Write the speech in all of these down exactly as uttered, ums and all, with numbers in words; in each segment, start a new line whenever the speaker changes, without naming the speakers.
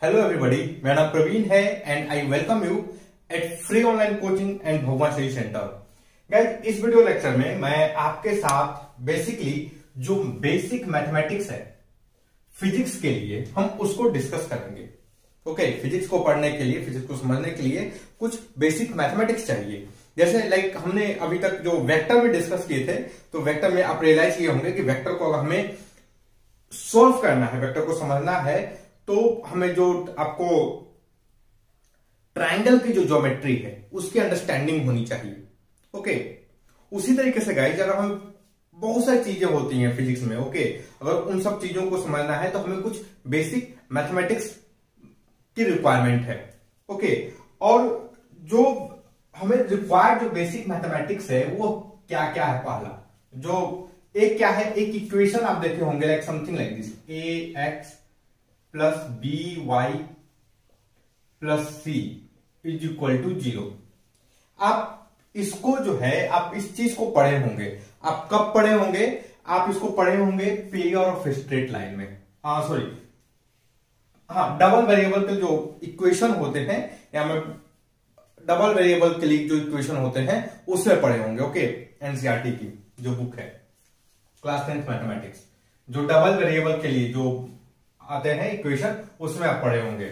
Hello everybody, मेरा नाम प्रवीण है and I welcome you at free online coaching and Bhagwan Shri center. Guys, इस video lecture में मैं आपके साथ बेसिकली जो बेसिक मैथमेटिक्स है फिजिक्स के लिए हम उसको डिस्कस करेंगे। ओके okay, फिजिक्स को पढ़ने के लिए, फिजिक्स को समझने के लिए कुछ बेसिक मैथमेटिक्स चाहिए। जैसे लाइक हमने अभी तक जो वेक्टर में डिस्कस किए थे, तो वेक्टर में आप रियलाइज किए होंगे कि वेक्टर को अगर हमें सोल्व करना है, वेक्टर को समझना है, तो हमें जो आपको ट्रायंगल की जो ज्योमेट्री है उसकी अंडरस्टैंडिंग होनी चाहिए। ओके उसी तरीके से गाइस, अगर हम बहुत सारी चीजें होती हैं फिजिक्स में, ओके अगर उन सब चीजों को समझना है तो हमें कुछ बेसिक मैथमेटिक्स की रिक्वायरमेंट है। ओके और जो हमें रिक्वायर्ड जो बेसिक मैथमेटिक्स है वो क्या क्या है? पहला जो एक क्या है, एक इक्वेशन आप देखे होंगे like something like this, a x plus b y plus c is equal to zero. आप इसको जो है, आप इस चीज को पढ़े होंगे। आप कब पढ़े होंगे? आप इसको पढ़े होंगे पेयर ऑफ स्ट्रेट लाइन में, हाँ सॉरी हाँ डबल वेरिएबल के जो इक्वेशन होते हैं, या मैं डबल वेरिएबल के लिए जो इक्वेशन होते हैं उसमें पढ़े होंगे। ओके एनसीईआरटी की जो बुक है क्लास टेंथ मैथमेटिक्स, जो डबल वेरिएबल के लिए जो आते हैं इक्वेशन, उसमें आप पढ़े होंगे।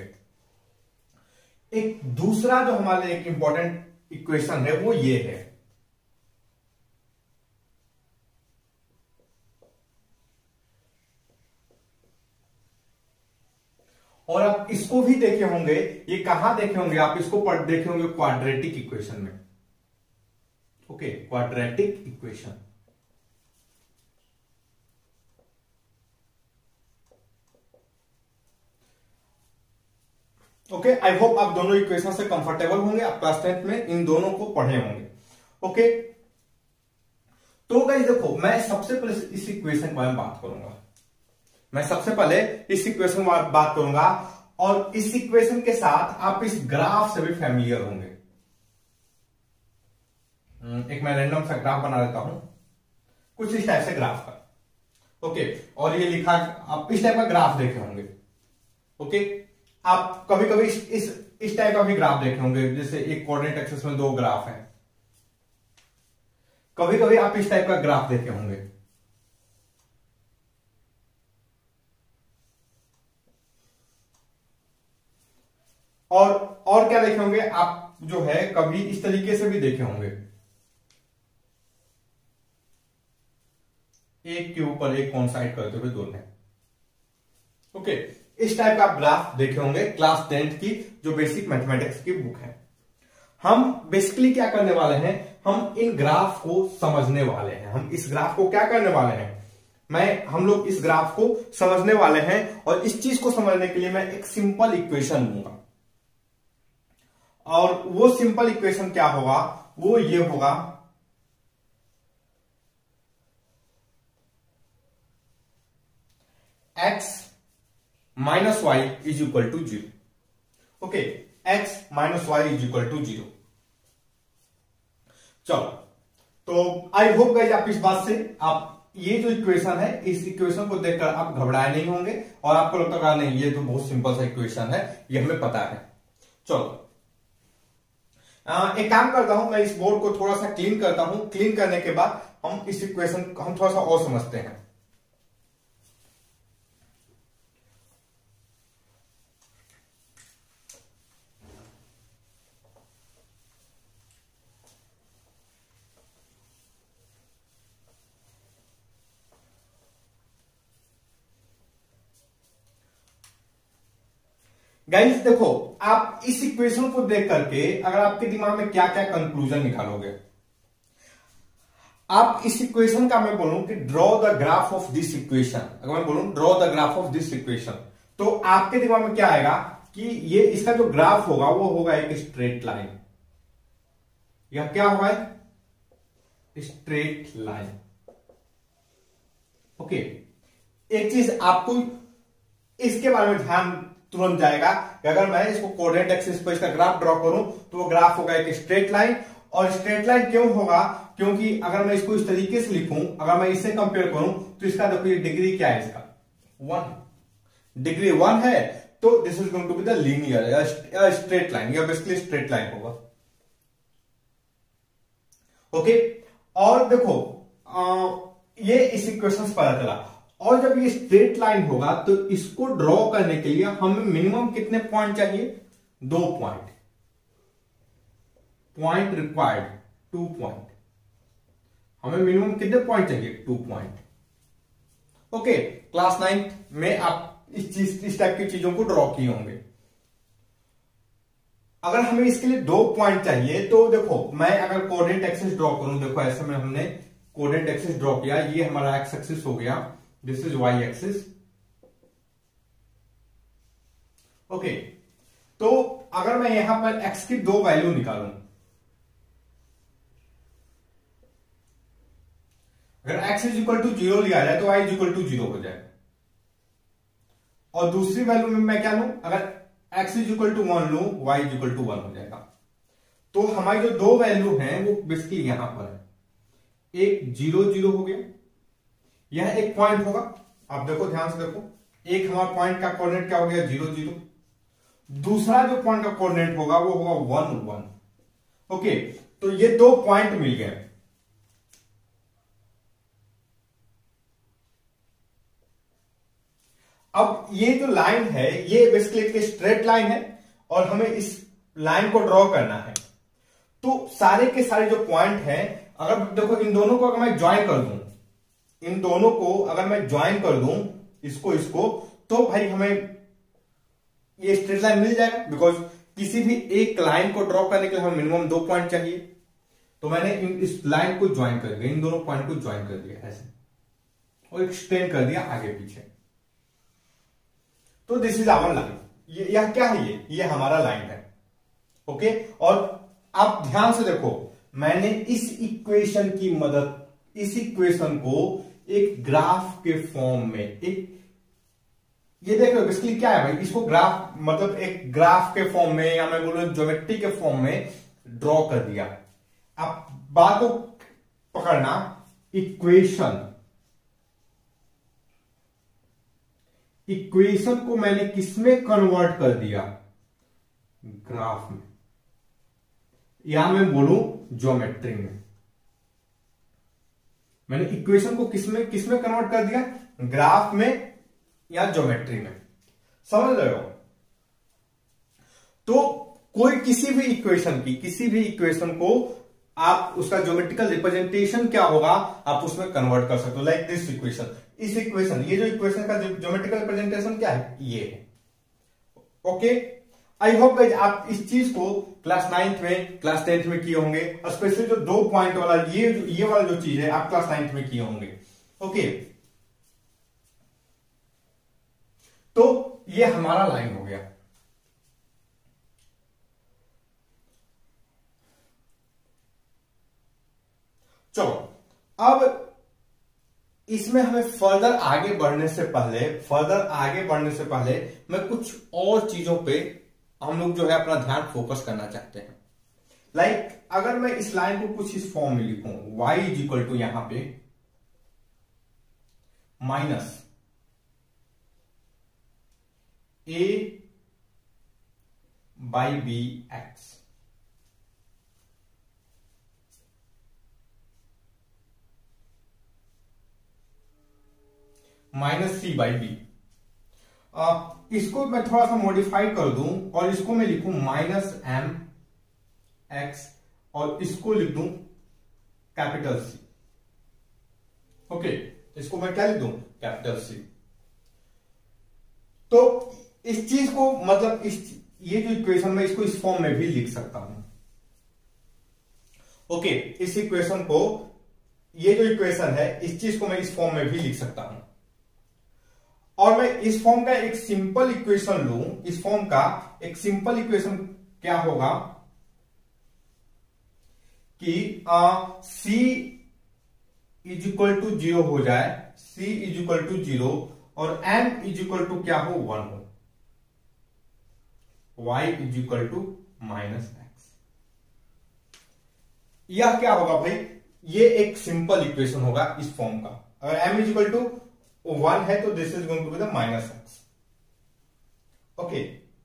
एक दूसरा जो हमारे एक इंपॉर्टेंट इक्वेशन है वो ये है, और आप इसको भी देखे होंगे। ये कहां देखे होंगे? आप इसको पढ़ देखे होंगे क्वाड्रेटिक इक्वेशन में। Okay quadratic equation. Okay I hope आप दोनों इक्वेशन से कंफर्टेबल होंगे, आप क्लास टेंथ में इन दोनों को पढ़े होंगे। ओके तो गाइस देखो, मैं सबसे पहले इस इक्वेशन के बारे में बात करूंगा। मैं सबसे पहले इस इक्वेशन में बात करूंगा, और इस इक्वेशन के साथ आप इस ग्राफ से भी फैमिलियर होंगे। एक मैं रैंडम सा ग्राफ बना देता हूं, कुछ इस टाइप से ग्राफ का। ओके और ये लिखा, आप इस टाइप का ग्राफ देखे होंगे। ओके आप कभी कभी इस इस, इस टाइप का भी ग्राफ देखे होंगे, जैसे एक कोऑर्डिनेट एक्सिस में दो ग्राफ हैं। कभी कभी आप इस टाइप का ग्राफ देखे होंगे। और और क्या देखे होंगे आप? जो है कभी इस तरीके से भी देखे होंगे, एक के ऊपर एक कॉन्साइड करते हुए दोनों। ओके इस टाइप का आप ग्राफ देखे होंगे क्लास टेंथ की जो बेसिक मैथमेटिक्स की बुक है। हम बेसिकली क्या करने वाले हैं? हम इन ग्राफ को समझने वाले हैं। हम इस ग्राफ को क्या करने वाले हैं? मैं हम लोग इस ग्राफ को समझने वाले हैं, और इस चीज को समझने के लिए मैं एक सिंपल इक्वेशन लूंगा। और वो सिंपल इक्वेशन क्या होगा? वो ये होगा, x minus y is equal to zero. Okay x minus y is equal to zero. चलो तो आई होप गाइस आप इस बात से, आप ये जो इक्वेशन है, इस इक्वेशन को देखकर आप घबराए नहीं होंगे, और आपको लगता होगा नहीं ये तो बहुत सिंपल सा इक्वेशन है, ये हमें पता है। चलो आ, एक काम करता हूं, मैं इस बोर्ड को थोड़ा सा क्लीन करता हूं। क्लीन करने के बाद हम इस इक्वेशन हम थोड़ा सा और समझते हैं। गाइस देखो, आप इस इक्वेशन को देख करके अगर आपके दिमाग में क्या क्या कंक्लूजन निकालोगे? आप इस इक्वेशन का, मैं बोलूं कि draw the graph of this equation, अगर मैं बोलूं draw the graph of this equation, तो आपके दिमाग में क्या आएगा कि ये इसका जो ग्राफ होगा वो होगा एक स्ट्रेट लाइन। या क्या होगा? Straight line. ओके एक चीज आपको इसके बारे में ध्यान तुरंत जाएगा कि अगर मैं इसको कोऑर्डिनेट एक्सिस पर इसका ग्राफ ड्रॉ करूं तो वो ग्राफ होगा एक स्ट्रेट लाइन। और स्ट्रेट लाइन क्यों होगा? क्योंकि अगर मैं इसको इस तरीके से लिखूं, अगर मैं इससे कंपेयर करूं, तो इसका देखो ये डिग्री क्या है, इसका वन डिग्री वन है, तो this is going to be the linear या स्ट्रेट लाइन, या बेसिकली स्ट्रेट लाइन होगा। Okay okay? और देखो आ, ये इस इक्वेशन से पता चला। और जब ये स्ट्रेट लाइन होगा तो इसको ड्रॉ करने के लिए हमें मिनिमम कितने पॉइंट चाहिए? दो point. Point required two point. हमें मिनिमम कितने पॉइंट चाहिए? Two point. Okay, class ninth में आप इस चीज इस टाइप की चीजों को ड्रॉ किए होंगे। अगर हमें इसके लिए दो पॉइंट चाहिए तो देखो, मैं अगर कोऑर्डिनेट एक्सिस ड्रॉ करूं, देखो ऐसे में हमने कोऑर्डिनेट एक्सिस ड्रॉ किया, ये हमारा एक्स एक्सिस हो गया, this is y axis. Okay, तो अगर मैं यहां पर एक्स की दो वैल्यू निकालूं, अगर x is equal to zero लिया जाए तो y is equal to zero हो जाए, और दूसरी वैल्यू में मैं क्या लूं, अगर x is equal to one लूं, y is equal to one हो जाएगा। तो हमारी जो दो वैल्यू हैं वो बेसिकली यहां पर है, एक जीरो जीरो हो गया, यह एक पॉइंट होगा। आप देखो, ध्यान से देखो, एक हमारा पॉइंट का कोऑर्डिनेट क्या हो गया? Zero zero. दूसरा जो पॉइंट का कोऑर्डिनेट होगा वो होगा वन वन। ओके, तो ये दो पॉइंट मिल गए। अब ये जो लाइन है ये बेसिकली एक स्ट्रेट लाइन है और हमें इस लाइन को ड्रॉ करना है। तो सारे के सारे जो पॉइंट हैं, अगर देखो इन दोनों को अगर मैं ज्वाइन कर दूं, इन दोनों को अगर मैं ज्वाइन कर दूं, इसको इसको, तो भाई हमें ये स्ट्रेट लाइन मिल जाएगा। बिकॉज किसी भी एक लाइन को ड्रॉ करने के लिए हमें मिनिमम दो पॉइंट चाहिए। तो मैंने इन इस लाइन को ज्वाइन कर दिया, इन दोनों पॉइंट को ज्वाइन कर दिया ऐसे, और एक्सटेंड कर दिया आगे पीछे। तो दिस इज आवर लाइन। ये यह क्या है? ये ये हमारा लाइन है। ओके, और आप ध्यान से देखो, मैंने इस इक्वेशन की मदद, इस इक्वेशन को एक ग्राफ के फॉर्म में, एक ये देखो बेसिकली क्या है भाई, इसको ग्राफ मतलब एक ग्राफ के फॉर्म में, या मैं बोलूं ज्योमेट्री के फॉर्म में ड्रॉ कर दिया। आप बात को पकड़ना, इक्वेशन इक्वेशन को मैंने किसमें कन्वर्ट कर दिया? ग्राफ में, या मैं बोलूं ज्योमेट्री में। मैंने इक्वेशन को किसमें किसमें कन्वर्ट कर दिया? ग्राफ में या ज्योमेट्री में। समझ रहे हो? तो कोई किसी भी इक्वेशन की किसी भी इक्वेशन को आप उसका ज्योमेट्रिकल रिप्रेजेंटेशन क्या होगा आप उसमें कन्वर्ट कर सकते हो। लाइक दिस इक्वेशन, इस इक्वेशन, ये जो इक्वेशन का ज्योमेट्रिकल रिप्रेजेंटेशन क्या है? ये है। ओके, आई होप गाइस आप इस चीज को क्लास नाइन्थ में, क्लास टेंथ में किए होंगे, और स्पेशली जो दो पॉइंट वाला ये ये वाला जो चीज है आप क्लास नाइन्थ में किए होंगे। ओके, तो ये हमारा लाइन हो गया। चलो, अब इसमें हमें फर्दर आगे बढ़ने से पहले फर्दर आगे बढ़ने से पहले मैं कुछ और चीजों पे हम लोग जो है अपना ध्यान फोकस करना चाहते हैं। लाइक like, अगर मैं इस लाइन को कुछ इस फॉर्म में लिखूं, y इज इक्वल टू यहां पे minus a by b x, minus c by b. इसको मैं थोड़ा सा मॉडिफाई कर दूं और इसको मैं लिखूं माइनस एम एक्स, और इसको लिख दूं कैपिटल सी। ओके, इसको मैं क्या लिख दूं? Capital C. तो इस चीज को मतलब इस ये जो इक्वेशन में इसको इस फॉर्म में भी लिख सकता हूं। ओके, इस इक्वेशन को, ये जो इक्वेशन है इस चीज को मैं इस फॉर्म में भी लिख सकता हूं, और मैं इस फॉर्म का एक सिंपल इक्वेशन लूं। इस फॉर्म का एक सिंपल इक्वेशन क्या होगा कि c is equal to zero हो जाए, c is equal to zero, और m इज इक्वल टू क्या हो? वन हो, y is equal to minus x. यह क्या होगा भाई? ये एक सिंपल इक्वेशन होगा इस फॉर्म का। अगर m is equal to one है तो this is going to be the minus x. Okay,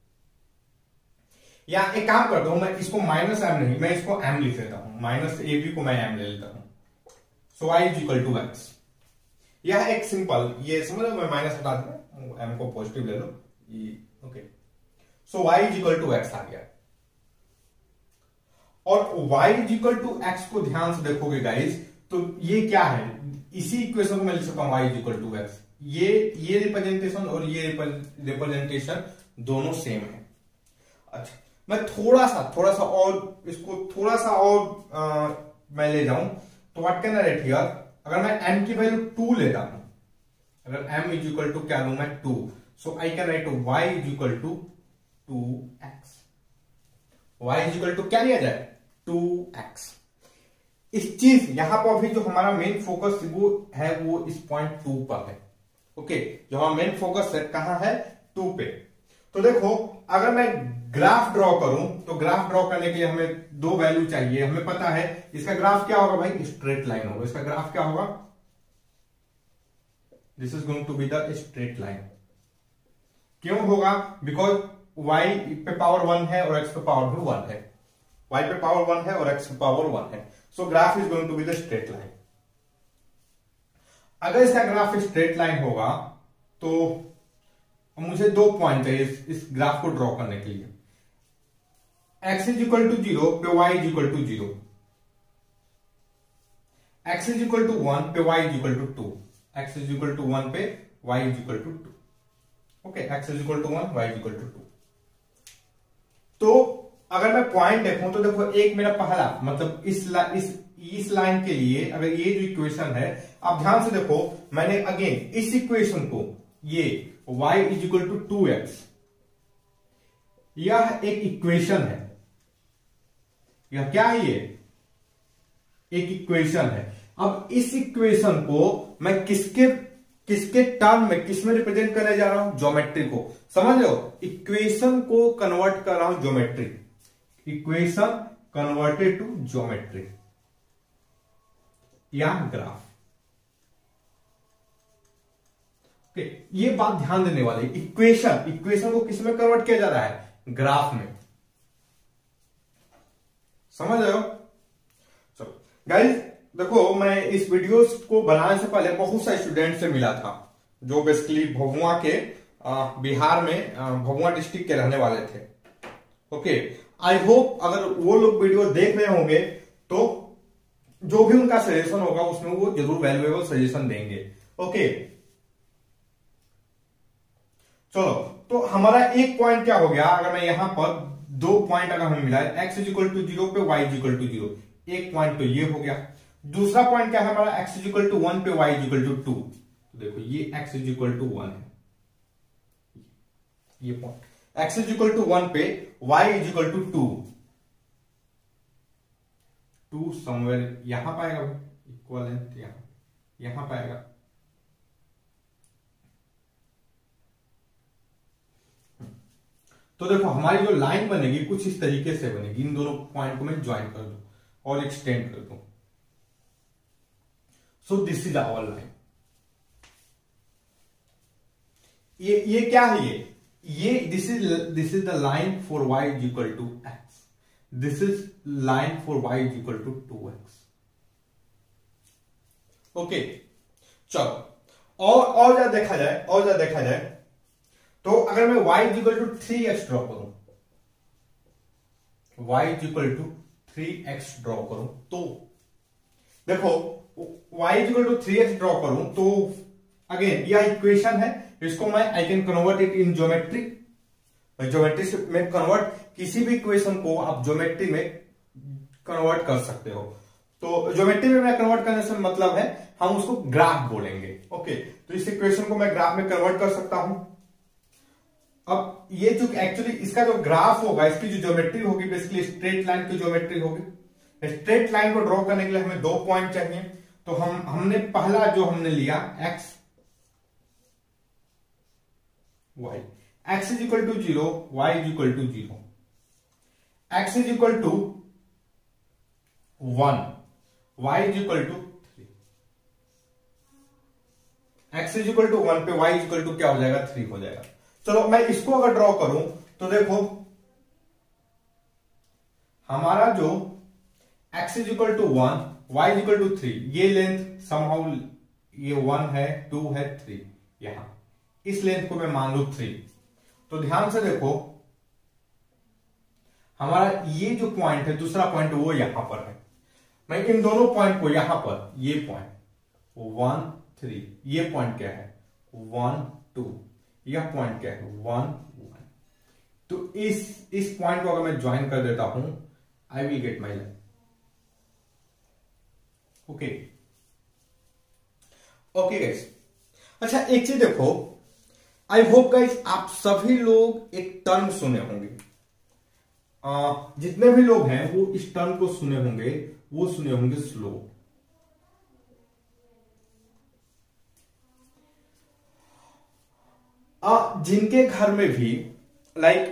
या एक काम करता हूं, मैं इसको माइनस एम नहीं, मैं इसको एम लिख लेता हूं, माइनस ए बी को मैं एम ले लेता हूं। So y is equal to x. यह एक सिंपल, ये समझ लो, मैं माइनस हटा दूं, एम को पॉजिटिव ले लो, okay. So y is equal to x आ गया। और y is equal to x को ध्यान से देखोगे गाइस, तो ये क्या है, इसी इक्वेशन को मैं लिख सकता हूं y is equal to x. ये ये रिप्रेजेंटेशन और ये रिप्रेजेंटेशन दोनों सेम है। अच्छा, मैं थोड़ा सा थोड़ा सा और इसको थोड़ा सा और आ, मैं ले जाऊं तो what can I write here, अगर मैं m की वैल्यू टू लेता हूं, अगर m इज इक्वल टू क्या लू मैं two, so I can write y is equal to two x. y is equal to क्या लिया जाए, टू एक्स। इस चीज यहां पर अभी जो हमारा मेन फोकस वो है वो इस पॉइंट टू पर है। ओके, जो हमारा मेन फोकस है कहां है, टू पे। तो देखो, अगर मैं ग्राफ ड्रॉ करूं तो ग्राफ ड्रॉ करने के लिए हमें दो वैल्यू चाहिए। हमें पता है इसका ग्राफ क्या होगा भाई, स्ट्रेट लाइन होगा। इसका ग्राफ क्या होगा, this is going to be the straight line. क्यों होगा, बिकॉज y पे पावर वन है और x पे पावर भी वन है, y पे पावर वन है और x पे पावर वन है। So graph is going to be the straight line. अगर इसका ग्राफ स्ट्रेट लाइन होगा तो मुझे दो पॉइंट चाहिए इस, इस ग्राफ को ड्रॉ करने के लिए। x is equal to zero पे y is equal to zero, x is equal to one पे y is equal to two, x is equal to one पे y is equal to two. Okay, x is equal to one, y is equal to two. तो अगर मैं point देखूं तो देखो, एक मेरा पहला मतलब इस ला, इस इस लाइन के लिए अगर ये जो इक्वेशन है, आप ध्यान से देखो, मैंने अगेन इस इक्वेशन को, ये y is equal to two x, यह एक इक्वेशन है। यह क्या है, ये एक इक्वेशन है। अब इस इक्वेशन को मैं किसके किसके टर्म में, किस में रिप्रेजेंट करने जा रहा हूं, ज्योमेट्री को। समझ लो, इक्वेशन को कन्वर्ट कर रहा हूं geometry, equation converted to geometry या ग्राफ। ओके, ये बात ध्यान देने वाली, इक्वेशन इक्वेशन को किस में कन्वर्ट किया जा रहा है, ग्राफ में। समझ रहे हो। चलो गाइस, देखो, मैं इस वीडियो को बनाने से पहले बहुत सारे स्टूडेंट से मिला था जो बेसिकली भभुआ के बिहार में भभुआ डिस्ट्रिक्ट के रहने वाले थे। ओके, आई होप अगर वो लोग वीडियो देख रहे होंगे तो जो भी उनका सजेशन होगा उसमें वो जरूर वैल्यूएबल सजेशन देंगे। ओके, चलो, तो हमारा एक पॉइंट क्या हो गया, अगर मैं यहां पर दो पॉइंट अगर हमें मिला है, x is equal to zero पे y is equal to zero, एक पॉइंट तो ये हो गया। दूसरा पॉइंट क्या है हमारा, x is equal to one पे y is equal to two. देखो, ये x is equal to one है, ये point x is equal to one पे y is equal to two, to somewhere यहां पाएगा, इक्वलेंट यहां यहां पाएगा। तो देखो, हमारी जो लाइन बनेगी कुछ इस तरीके से बनेगी। इन दोनों पॉइंट को मैं ज्वाइन कर दूं और एक्सटेंड कर दूं। So this is our line. ये ये क्या है, ये ये this is this is the line for y is equal to x, this is line for y is equal to two x. Okay, चलो, और और ज्यादा देखा जाए और ज्यादा देखा जाए तो अगर मैं y is equal to three x draw करूं, y is equal to three x draw करूं, तो देखो, y is equal to three x draw करूं तो अगेन यह इक्वेशन है, इसको मैं I can convert it in geometry. Geometry में कन्वर्ट, किसी भी इक्वेशन को आप ज्योमेट्री में कन्वर्ट कर सकते हो। तो ज्योमेट्री में मैं कन्वर्ट करने से मतलब है हम उसको ग्राफ बोलेंगे। ओके, तो इस इक्वेशन को मैं ग्राफ में कन्वर्ट कर सकता हूं। अब ये जो एक्चुअली इसका जो ग्राफ होगा, इसकी जो ज्योमेट्री होगी बेसिकली स्ट्रेट लाइन की ज्योमेट्री होगी। स्ट्रेट लाइन को ड्रॉ करने के लिए हमें दो पॉइंट चाहिए। तो हम हमने पहला जो हमने लिया x, y, x is equal to zero, y is equal to zero, x is equal to one, y is equal to three, x is equal to one पे y इज इक्वल टू क्या हो जाएगा, three हो जाएगा। चलो मैं इसको अगर ड्रॉ करूं तो देखो हमारा जो x is equal to one, y is equal to three, ये लेंथ समहाउ ये वन है, टू है, थ्री, यहां इस लेंथ को मैं मान लू थ्री। तो ध्यान से देखो हमारा ये जो पॉइंट है, दूसरा पॉइंट वो यहां पर है। मैं इन दोनों पॉइंट को यहां पर, ये पॉइंट वन थ्री, ये पॉइंट क्या है वन टू, यह पॉइंट क्या है वन वन। तो इस इस पॉइंट को अगर मैं ज्वाइन कर देता हूं, I will get my line. Okay okay guys, अच्छा एक चीज देखो, आई होप गाइस आप सभी लोग एक टर्म सुने होंगे। आ, जितने भी लोग हैं वो इस टर्म को सुने होंगे, वो सुने होंगे स्लोप। आ, जिनके घर में भी लाइक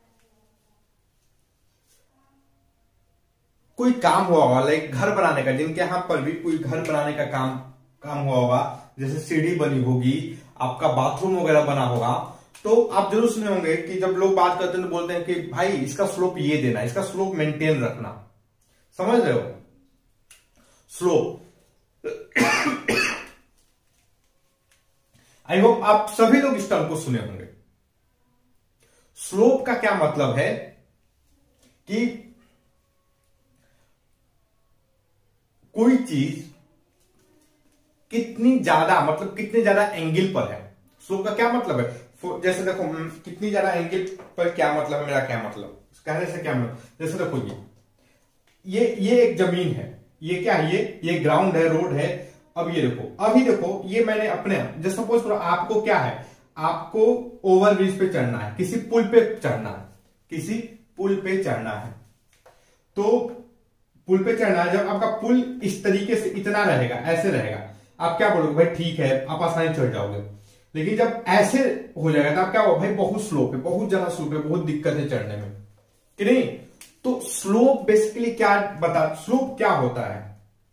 कोई काम हुआ होगा, लाइक घर बनाने का, जिनके यहां पर भी कोई घर बनाने का काम काम हुआ होगा, जैसे सीढ़ी बनी होगी, आपका बाथरूम वगैरह बना होगा, तो आप जरूर सुने होंगे कि जब लोग बात करते हैं तो बोलते हैं कि भाई इसका स्लोप ये देना, इसका स्लोप मेंटेन रखना। समझ रहे हो स्लोप? आई होप आप सभी लोग इस टर्म को सुने होंगे। स्लोप का क्या मतलब है कि कोई चीज कितनी ज्यादा, मतलब कितने ज्यादा एंगल पर है। स्लोप का क्या मतलब है? जैसे देखो कितनी ज्यादा एंगल पर, क्या मतलब है, मेरा क्या मतलब कहने से क्या मतलब, जैसे देखो ये ये ये एक जमीन है, ये क्या है, ये ये ग्राउंड है, रोड है। अब ये देखो, अभी देखो ये मैंने अपने, जैसे सपोज करो आपको क्या है, आपको ओवर ब्रिज पे चढ़ना है, किसी पुल पे चढ़ना है, किसी पुल पे चढ़ना है। तो पुल पे चढ़ना है, जब आपका पुल इस तरीके से इतना रहेगा, ऐसे रहेगा, आप क्या बोलोगे भाई ठीक है आप आसानी चढ़ जाओगे। लेकिन जब ऐसे हो जाएगा तो आप क्या हो, भाई बहुत स्लोप है, बहुत ज्यादा स्लोप है, बहुत दिक्कत है चढ़ने में, कि नहीं? तो स्लोप बेसिकली क्या बता, स्लोप क्या होता है?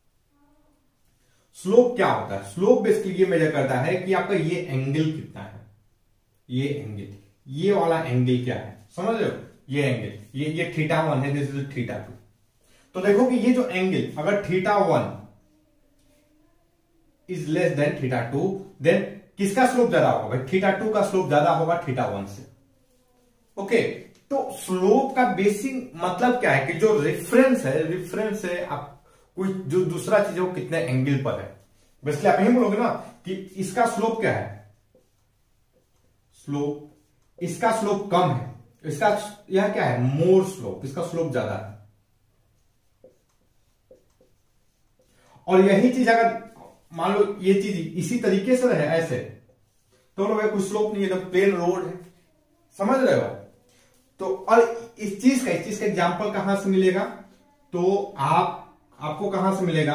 स्लोप क्या होता है? स्लोप बेसिकली ये मेजर करता है कि आपका ये एंगल कितना है, ये एंगल, ये वाला एंगल क्या है, समझ रहे हो? ये एंगल, ये ये थीटा वन है, दिस इज थीटा टू। तो देखो कि ये जो एंगल, अगर theta one is less than theta two, then किसका स्लोप ज्यादा होगा? भाई थीटा टू का स्लोप ज्यादा होगा थीटा वन से। ओके, तो स्लोप का बेसिक मतलब क्या है कि जो रेफरेंस है, रेफरेंस है आप कोई जो दूसरा चीज है वो कितने एंगल पर है। बेसिकली आप यही बोलोगे ना कि इसका स्लोप क्या है, स्लोप, इसका स्लोप कम है, इसका यह क्या है, मोर स्लोप, इसका स्लोप ज्यादा है। और यही चीज अगर मान लो ये चीज इसी तरीके से रहे ऐसे, तो लोग कोई स्लोप नहीं है, तो प्लेन रोड है, समझ रहे हो? तो और इस चीज का इस चीज का एग्जांपल कहां से मिलेगा? तो आप आपको कहां से मिलेगा?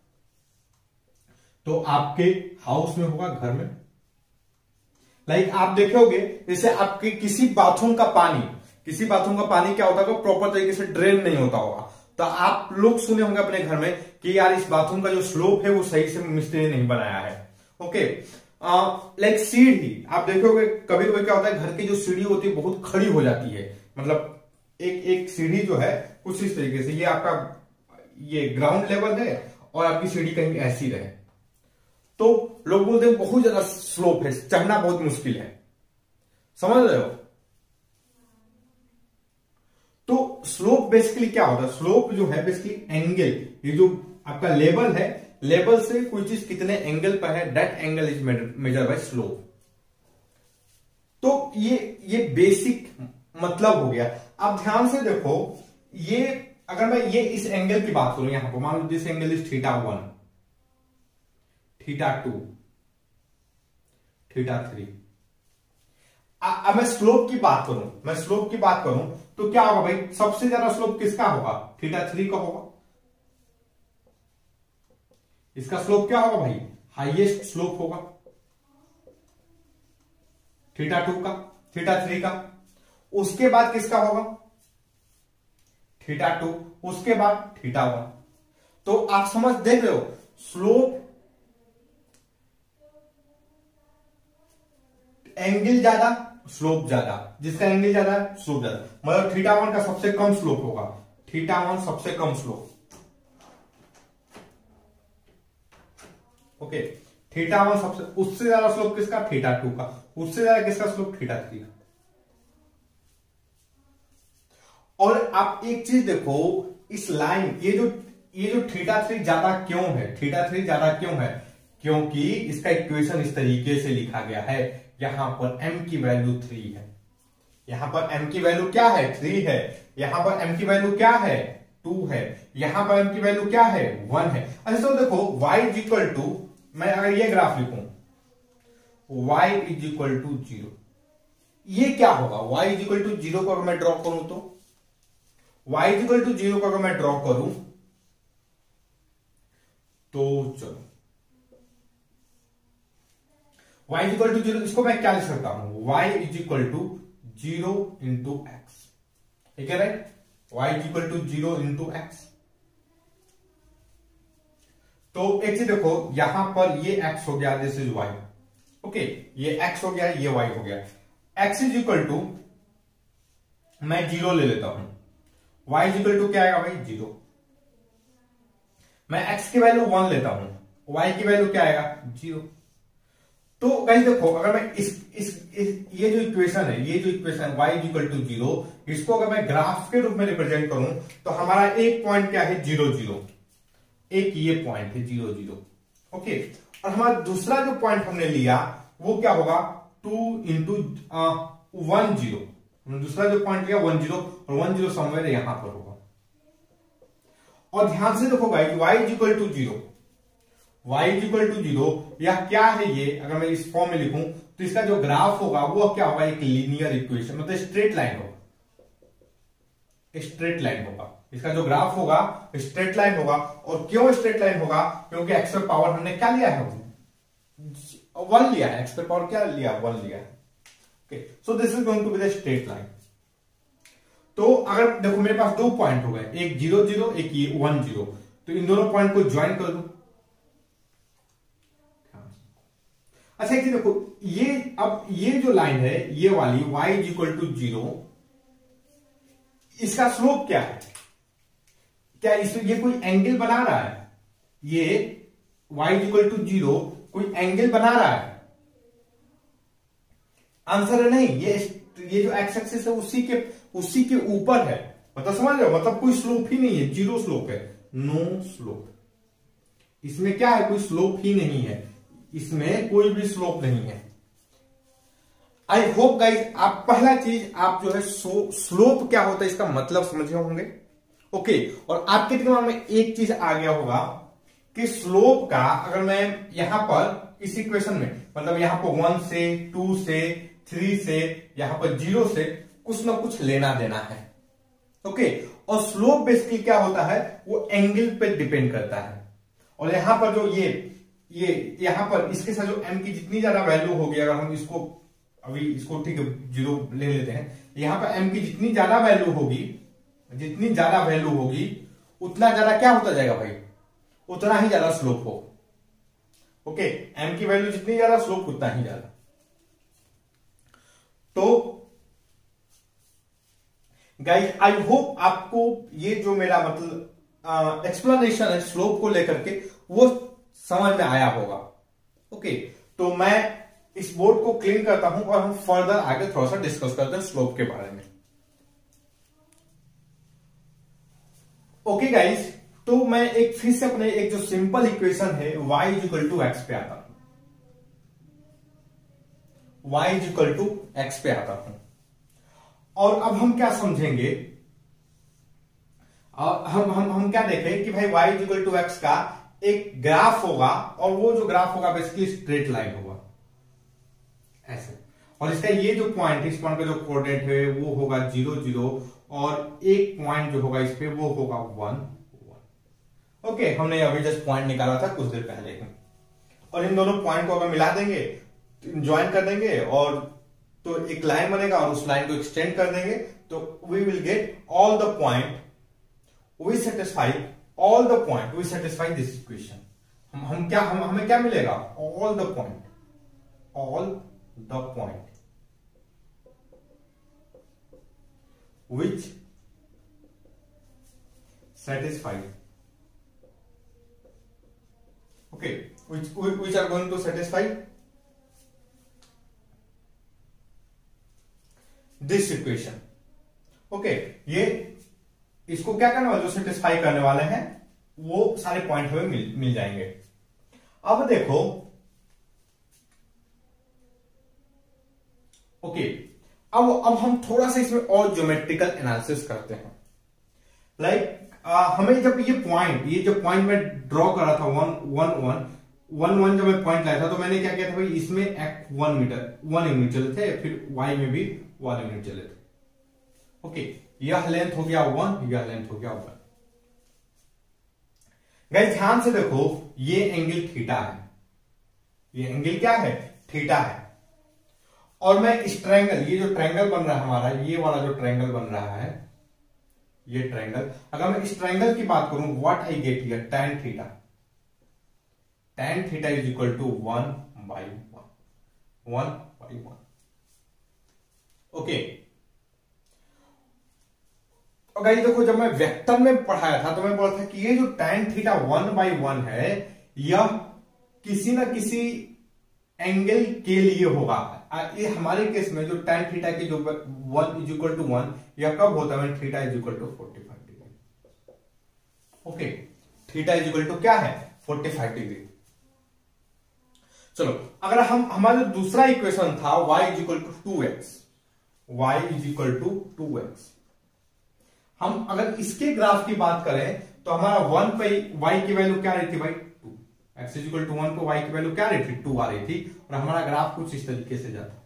तो आपके हाउस में होगा, घर में। लाइक आप देखोगे जैसे आपके किसी बाथरूम का पानी, किसी बाथरूम का पानी क्या होता है, प्रॉपर तरीके से ड्रेन नहीं होता होगा। तो आप लोग सुने होंगे अपने घर में कि यार इस बाथरूम का जो स्लोप है वो सही से मिस्त्री ने नहीं बनाया है। ओके, लाइक सीढ़ी आप देखोगे कभी कभी क्या होता है, घर की जो सीढ़ी होती है बहुत खड़ी हो जाती है, मतलब एक एक सीढ़ी जो है कुछ इस तरीके से, ये आपका ये ग्राउंड लेवल है और आपकी सीढ़ी कहीं ऐसी रहे, तो लोग बोलते हैं बहुत ज्यादा स्लोप है, चढ़ना बहुत मुश्किल है। समझ रहे हो? तो स्लोप बेसिकली क्या होता है? स्लोप जो है बेसिकली एंगल, ये जो आपका लेवल है, लेवल से कोई चीज कितने एंगल पर है, that angle is measure by slope. तो ये ये बेसिक मतलब हो गया। अब ध्यान से देखो, ये अगर मैं ये इस एंगल की बात करूं, यहां पर मान लो this angle is theta one, theta two, theta three. अब मैं स्लोप की बात करूं, मैं स्लोप की बात करूं तो क्या होगा भाई, सबसे ज्यादा स्लोप किसका होगा? थीटा थ्री का होगा। इसका स्लोप क्या होगा भाई? हाईएस्ट स्लोप होगा थीटा टू का, थीटा थ्री का। उसके बाद किसका होगा? थीटा टू, उसके बाद थीटा वन। तो आप समझ देख रहे हो, स्लोप एंगल ज्यादा स्लोप ज्यादा, जिसका एंगल ज्यादा है स्लोप ज्यादा, मतलब थीटा वन का सबसे कम स्लोप होगा, थीटा वन सबसे कम स्लोप। ओके, थीटा वन सबसे, उससे ज्यादा स्लोप किसका, थीटा टू का, उससे ज्यादा किसका स्लोप, थीटा थ्री का। और आप एक चीज देखो, इस लाइन, ये जो ये जो थीटा थ्री ज्यादा क्यों है, थीटा थ्री ज्यादा क्यों है, क्योंकि इसका इक्वेशन इस तरीके से लिखा गया है, यहां पर m की वैल्यू थ्री है, यहां पर m की वैल्यू क्या है, थ्री है, यहां पर m की वैल्यू क्या है, टू है, यहां पर m की वैल्यू क्या है, वन है। अच्छा तो देखो y इज इक्वल टू, मैं अगर ये ग्राफ लिखूं y is equal to zero, ये क्या होगा, y is equal to zero को अगर मैं ड्रॉ करूं तो, y is equal to zero को अगर मैं ड्रॉ करूं तो चलो y is equal to zero, इसको मैं क्या लिख सकता हूं, y is equal to zero into x, ठीक है right, y is equal to zero into x. तो एक चीज देखो, यहां पर ये x हो गया, दिस इज y, ओके, ये x हो गया, ये y हो गया, x इज इक्वल टू, मैं जीरो ले लेता हूं, y इज इक्वल टू क्या आएगा भाई, जीरो, मैं x की वैल्यू वन लेता हूं, y की वैल्यू क्या आएगा, जीरो। तो गाइस देखो, अगर मैं इस, इस, इस ये जो इक्वेशन है, ये जो equation y is equal to zero, इसको अगर मैं ग्राफ के रूप में रिप्रेजेंट करूं तो हमारा एक पॉइंट क्या है, जीरो जीरो, एक ये पॉइंट है जीरो जीरो, ओके। और हमारा दूसरा जो पॉइंट हमने लिया वो क्या होगा, टू इंटू वन जीरो, दूसरा जो पॉइंट लिया वन जीरो, और वन जीरो समवेयर यहां पर होगा। और ध्यान से देखो guys, y is equal to zero, y is equal to zero, या क्या है ये, अगर मैं इस फॉर्म में लिखूं तो इसका जो ग्राफ होगा वो क्या होगा, एक लीनियर इक्वेशन, मतलब स्ट्रेट लाइन होगा, स्ट्रेट लाइन होगा, इसका जो ग्राफ होगा स्ट्रेट लाइन होगा। और क्यों स्ट्रेट लाइन होगा, क्योंकि एक्स पर पावर हमने क्या लिया है, वन लिया है, एक्स पर पावर क्या लिया, वन लिया है, okay. So this is going to be the straight line. तो अगर देखो मेरे पास दो पॉइंट हो गए, एक जीरो जीरो, एक ये वन जीरो, तो इन दोनों पॉइंट को ज्वाइन कर दो। अच्छा एक चीज देखो, ये अब ये जो लाइन है ये वाली y is equal to zero, इसका स्लोप क्या है, क्या इस ये कोई एंगल बना रहा है, ये y is equal to zero कोई एंगल बना रहा है, आंसर है नहीं। ये ये जो एक्स एक्सिस है उसी के उसी के ऊपर है, मतलब समझ रहे हो, मतलब कोई स्लोप ही नहीं है, जीरो स्लोप है, नो स्लोप, इसमें क्या है, कोई स्लोप ही नहीं है, इसमें कोई भी स्लोप नहीं है। आई होप गाइज आप पहला चीज आप जो है स्लोप क्या होता है इसका मतलब समझे होंगे, ओके। और आपके दिमाग में एक चीज आ गया होगा कि स्लोप का, अगर मैं यहां पर इस इक्वेशन में, मतलब यहां पर वन से, टू से, थ्री से, यहां पर जीरो से कुछ ना कुछ लेना देना है, ओके। और स्लोप बेसिकली क्या होता है, वो एंगल पे डिपेंड करता है। और यहां पर जो ये ये यहां पर इसके साथ जो m की जितनी ज्यादा वैल्यू होगी, अगर हम इसको अभी इसको ठीक है जीरो ले लेते हैं, यहां पर m की जितनी ज्यादा वैल्यू होगी, जितनी ज्यादा वैल्यू होगी उतना ज्यादा क्या होता जाएगा भाई, उतना ही ज्यादा स्लोप हो, ओके। m की वैल्यू जितनी ज्यादा स्लोप उतना ही ज्यादा। तो गाइस आई होप आपको ये जो मेरा मतलब एक्सप्लेनेशन है स्लोप को लेकर के वो समझ में आया होगा, ओके। तो मैं इस बोर्ड को क्लीन करता हूं और हम फर्दर आगे थोड़ा सा डिस्कस करते हैं स्लोप के बारे में, ओके गाइस। तो मैं एक फिर से अपने एक जो सिंपल इक्वेशन है y is equal to x पे आता हूं, y is equal to x पे आता हूं। और अब हम क्या समझेंगे, हम हम हम क्या देखें कि भाई y is equal to x का एक ग्राफ होगा, और वो जो ग्राफ होगा बेसिकली स्ट्रेट लाइन होगा ऐसे, और इसका ये जो पॉइंट है, इस पॉइंट का जो कोऑर्डिनेट है वो होगा जीरो जीरो, और एक पॉइंट जो होगा इस पे वो होगा वन वन, ओके। हमने अभी जस्ट पॉइंट निकाला था कुछ देर पहले ही, और इन दोनों पॉइंट को अगर मिला देंगे, ज्वाइन कर देंगे, और तो एक लाइन बनेगा, और उस लाइन को एक्सटेंड कर देंगे, तो we will get all the point, we satisfy all the point, we satisfy this equation. हम हम क्या हम हमें क्या मिलेगा, all the point, all the point, which satisfy, okay, which which are going to satisfy this equation, okay, ये इसको क्या करने वाले, जो सेटिस्फाई करने वाले हैं वो सारे पॉइंट हमें मिल, मिल जाएंगे। अब देखो, ओके, अब अब हम थोड़ा सा इसमें और ज्योमेट्रिकल एनालिसिस करते हैं। लाइक like, हमें जब ये पॉइंट ये जो पॉइंट में ड्रॉ करा था one one one one one जब मैं पॉइंट लाया था, तो मैंने क्या किया था भाई, इसमें x one metre one unit चले थे, फिर वाई में भी वन यूनिट चले थे, ओके, यह लेंथ हो गया वन, यह लेंथ हो गया वन। गाइस ध्यान से देखो, ये एंगल थीटा है, ये एंगल क्या है, थीटा है, और मैं इस ट्रायंगल, ये जो ट्रायंगल बन रहा है हमारा, ये वाला जो ट्रायंगल बन रहा है, ये ट्रायंगल, अगर मैं इस ट्रायंगल की बात करूं, what I get here, tan theta, tan theta is equal to one by one, one by one, okay. और गाइस देखो, जब मैं वेक्टर में पढ़ाया था तो मैं बोला था कि ये जो tan theta one by one है, यह किसी ना किसी एंगल के लिए होगा। ये हमारे केस में जो tan थीटा की जो one is equal to one, यह कब होता है, theta is equal to forty five degree, okay, theta is equal to क्या है, फोर्टी फाइव डिग्री। चलो, अगर हम हमारा जो दूसरा इक्वेशन था y is equal to two x, y is equal to two x, हम अगर इसके ग्राफ की बात करें तो हमारा वन पे y की वैल्यू क्या रही थी भाई, two, x is equal to one पे y की वैल्यू क्या रही थी, टू आ रही थी, और हमारा ग्राफ कुछ इस तरीके से जाता,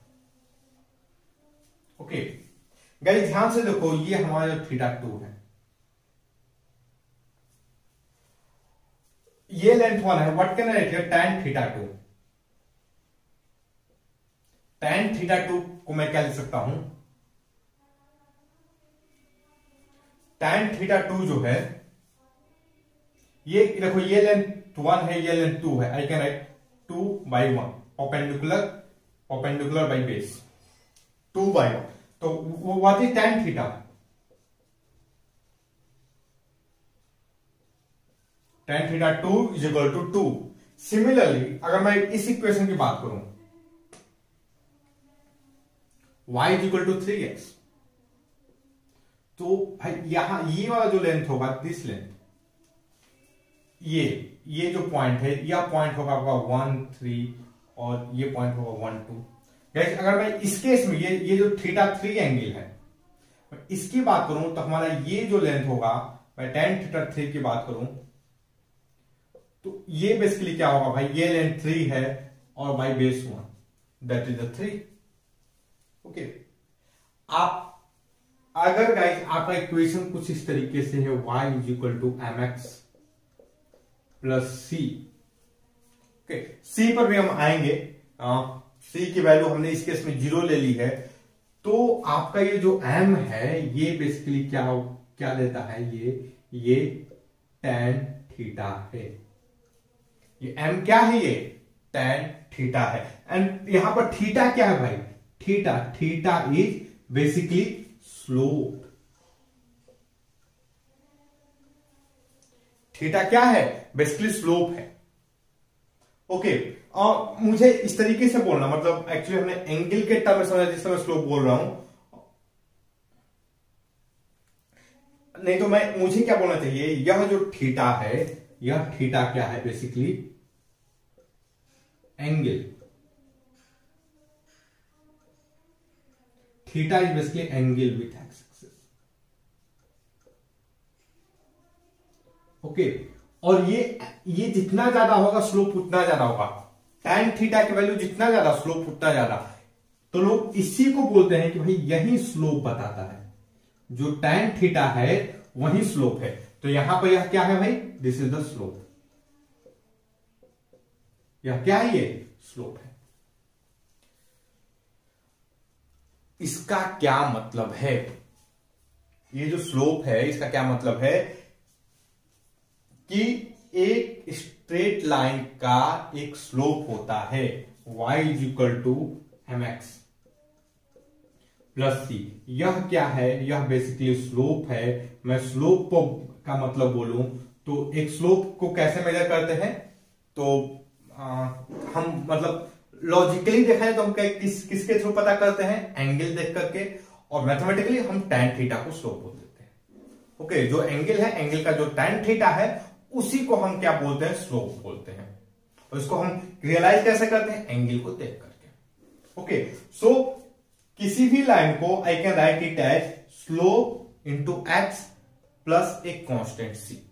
ओके। गाइस ध्यान से देखो, ये हमारा जो थीटा टू है, ये लेंथ वन है, what can I write here, tan theta two, tan theta two को मैं क्या लिख सकता हूं, tan थीटा टू जो है, ये देखो, ये लेंथ वन है, ये लेंथ टू है, I can write two by one, perpendicular perpendicular by base, two by one, तो वो what is tan theta, tan theta two is equal to two. Similarly अगर मैं इस इक्वेशन की बात करूं, y is equal to three x, तो भाई यहां ये वाला जो लेंथ होगा, दिस लेंथ, ये ये जो पॉइंट है, यह पॉइंट होगा आपका वन थ्री, और ये पॉइंट होगा वन टू। गाइस अगर मैं इस केस में ये ये जो थीटा थ्री एंगल है, इसकी बात करूं तो हमारा ये जो लेंथ होगा, मैं tan थीटा थ्री की बात करूं तो ये बेसिकली क्या होगा भाई, ये लेंथ थ्री है, और by base one, that is the three, okay. आप अगर गाइस आपका इक्वेशन कुछ इस तरीके से है, y is equal to M x plus C, okay, C पर भी हम आएंगे, सी की वैल्यू हमने इस केस में जीरो ले ली है, तो आपका ये जो m है, ये बेसिकली क्या क्या लेता है, ये ये tan थीटा है, ये m क्या है, ये tan थीटा है, एंड यहां पर थीटा क्या है भाई, theta theta is basically slope, theta क्या है, बेसिकली स्लोप है, ओके। और मुझे इस तरीके से बोलना, मतलब एक्चुअली हमने एंगल के टर्म में समझा, जिससे मैं स्लोप बोल रहा हूं, नहीं तो मैं मुझे क्या बोलना चाहिए, यह जो थीटा है, यह थीटा क्या है, basically angle, theta is basically angle with axis, okay. और ये ये जितना ज्यादा होगा स्लोप उतना ज्यादा होगा, tan थीटा की वैल्यू जितना ज्यादा स्लोप उतना ज्यादा, तो लोग इसी को बोलते हैं कि भाई यही स्लोप बताता है, जो tan थीटा है वही स्लोप है। तो यहां पर यह क्या है भाई, दिस इज द स्लोप, यह क्या है, ये स्लोप है। इसका क्या मतलब है, ये जो स्लोप है इसका क्या मतलब है कि एक स्ट्रेट लाइन का एक स्लोप होता है y is equal to M x, plus c. यह क्या है, यह बेसिकली स्लोप है। मैं स्लोप का मतलब बोलूं तो एक स्लोप को कैसे मेजर करते हैं, तो आ, हम मतलब लॉजिकली देखा जाए तो हम किस किसके थ्रू पता करते हैं, एंगल देख करके, और मैथमेटिकली हम tan थीटा को स्लोप बोल देते हैं। ओके, जो एंगल है, एंगल का जो tan थीटा है उसी को हम क्या बोलते हैं, स्लोप बोलते हैं। और इसको हम रियलाइज कैसे करते हैं, एंगल को देख करके। ओके, सो किसी भी लाइन को I can write it as slope into x plus एक कांस्टेंट सी।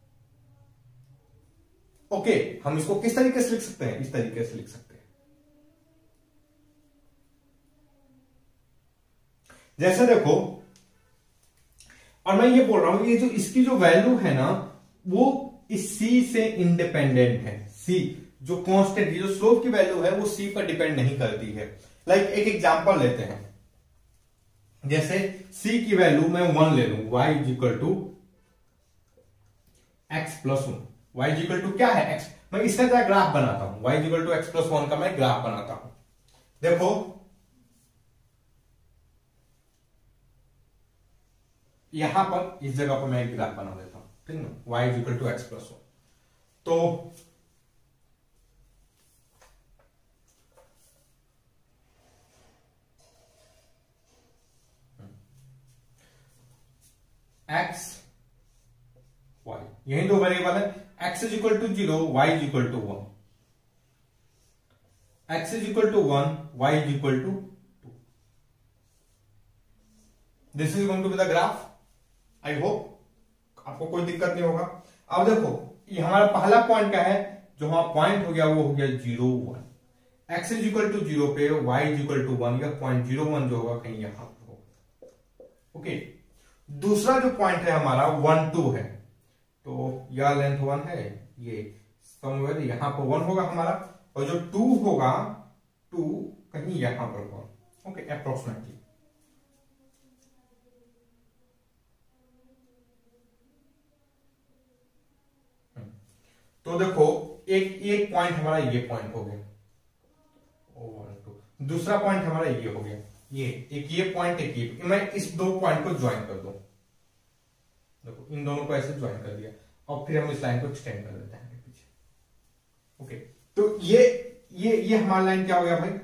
ओके, हम इसको किस तरीके से लिख सकते हैं, इस तरीके से लिख सकते हैं। जैसे देखो, और मैं ये बोल रहा हूं, ये जो इसकी जो वैल्यू है ना, वो इस सी से इंडिपेंडेंट है। सी जो कांस्टेंट, जो स्लोप की वैल्यू है वो सी पर डिपेंड नहीं करती है। लाइक like, एक एग्जांपल लेते हैं, जैसे सी की वैल्यू मैं वन ले लूं, y is equal to x plus one. Y is equal to क्या है, एक्स। मैं इसका क्या ग्राफ बनाता हूं, y is equal to x plus one का मैं ग्राफ बनाता हूं। देखो यहां पर इस जगह पर मैं एक ग्राफ बना देता हूं, ठीक है ना, y is equal to x plus one. तो एक्स वाई, यही दो वेरिएबल है। X is equal to zero, y is equal to one. X is equal to one, y is equal to two. This is going to be the graph. I hope आपको कोई दिक्कत नहीं होगा। अब देखो, ये हमारा पहला पॉइंट क्या है, जो हमारा पॉइंट हो गया वो हो गया zero one. X is equal to zero पे y is equal to one, यह पॉइंट जीरो वन जो होगा कहीं यहां पर होगा। ओके, दूसरा जो पॉइंट है हमारा वन टू है, तो यह लेंथ वन है, ये समवेयर यहां पर वन होगा हमारा, और जो टू होगा, टू कहीं यहां पर होगा। Okay, approximately. तो देखो, एक एक पॉइंट हमारा ये पॉइंट हो गया, वन टू। दूसरा पॉइंट हमारा ये हो गया, ये एक ये पॉइंट, एक ये। मैं इस दो पॉइंट को ज्वाइन कर दूं, देखो इन दोनों को ऐसे ज्वाइन कर दिया, और फिर हम इस लाइन को एक्सटेंड कर देते हैं पीछे। ओके, तो ये ये ये हमारा लाइन क्या हो गया भाई,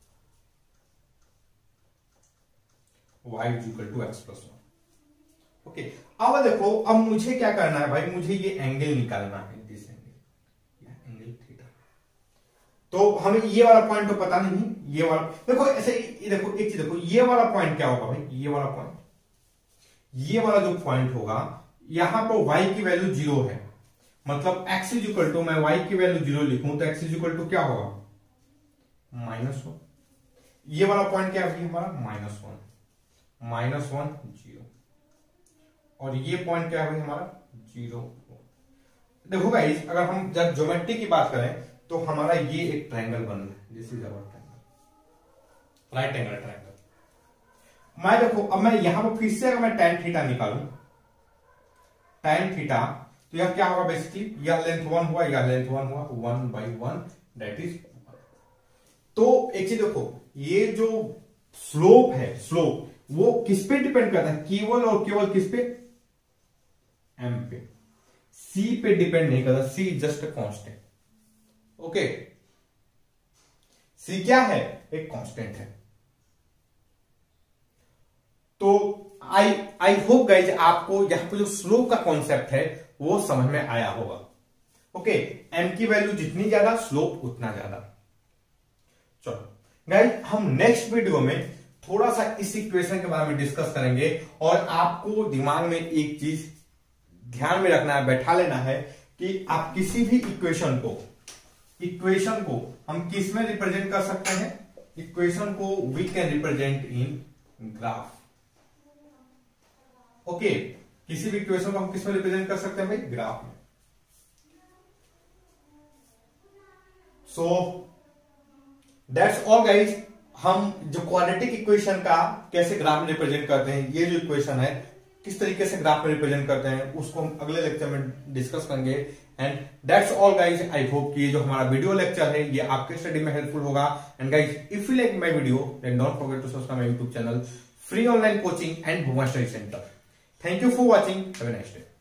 y is equal to x plus one. Okay, अब देखो, अब मुझे क्या करना है भाई, मुझे ये एंगल निकालना है, दिस एंगल, एंगल थीटा। तो हमें ये वाला पॉइंट तो पता नहीं, ये वाला देखो ऐसे, ये देखो एक चीज देखो, ये वाला पॉइंट क्या होगा भाई, ये वाला पॉइंट, ये वाला जो पॉइंट होगा, यहां पर y की वैल्यू जीरो है, मतलब x इज इक्वल टू, मैं y की वैल्यू जीरो लिखूं तो x इज इक्वल टू क्या होगा, माइनस वन। ये वाला पॉइंट क्या है हमारा, minus one, minus one zero, और ये पॉइंट क्या है हमारा, जीरो। देखो गाइस, अगर हम जब ज्योमेट्री की बात करें तो हमारा ये एक ट्रायंगल बन रहा है, this is our triangle, right angle triangle. मैं देखो, अब मैं यहां पर फिर से अगर मैं tan थीटा निकालूं, tan थीटा, तो यह क्या होगा बेसिकली, यह लेंथ वन हुआ, यह लेंथ वन हुआ, one by one that is. तो एक चीज देखो, ये जो स्लोप है, स्लोप वो किस पे डिपेंड करता है, केवल और केवल किस पे, एम पे, सी पे डिपेंड नहीं करता। C just constant. Okay, C क्या है, एक कांस्टेंट है। तो आई आई होप गाइज आपको यहां पर जो स्लोप का कॉन्सेप्ट है वो समझ में आया होगा। ओके, एम की वैल्यू जितनी ज्यादा, स्लोप उतना ज्यादा। चलो गाइज, हम नेक्स्ट वीडियो में थोड़ा सा इस इक्वेशन के बारे में डिस्कस करेंगे, और आपको दिमाग में एक चीज ध्यान में रखना है, बैठा लेना है कि आप किसी भी इक्वेशन को इक्वेशन को हम किस में रिप्रेजेंट कर सकते हैं, इक्वेशन को we can represent in graph. Okay, किसी भी इक्वेशन को हम किस में रिप्रेजेंट कर सकते हैं भाई, ग्राफ में। So that's all guys. हम जो क्वाड्रेटिक इक्वेशन का कैसे ग्राफ में रिप्रेजेंट करते हैं, ये जो इक्वेशन है किस तरीके से ग्राफ में रिप्रेजेंट करते हैं, उसको हम अगले लेक्चर में डिस्कस करेंगे। And that's all guys. I hope कि ये जो हमारा वीडियो लेक्चर है ये आपके स्टडी में हेल्पफुल होगा। And guys, if you like my video then don't forget to subscribe my YouTube channel free online coaching and Bhuvan study centre. Thank you for watching, have a nice day.